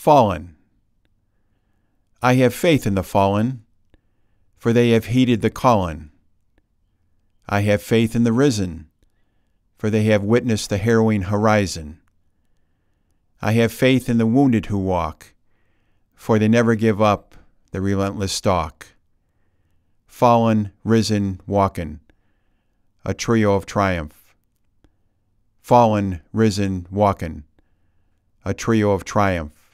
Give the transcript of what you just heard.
Fallen. I have faith in the fallen, for they have heeded the calling. I have faith in the risen, for they have witnessed the harrowing horizon. I have faith in the wounded who walk, for they never give up the relentless stalk. Fallen, risen, walking, a trio of triumph. Fallen, risen, walking, a trio of triumph.